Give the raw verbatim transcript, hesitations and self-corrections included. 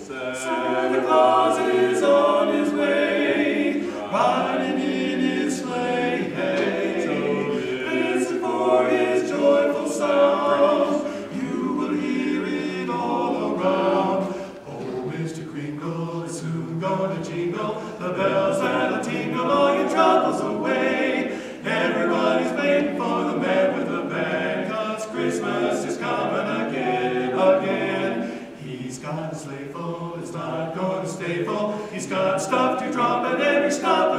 Santa Claus is on his way, riding in his sleigh. Hey, listen for his joyful sound. You will hear it all around. Oh, Mister Kringle is soon gonna jingle the bells that'll tingle all your troubles away. Everybody's waiting for the man with the band, 'cause Christmas is coming again, again. He's got a sleigh full, it's not gonna stay full. He's got stuff to drop at every stop.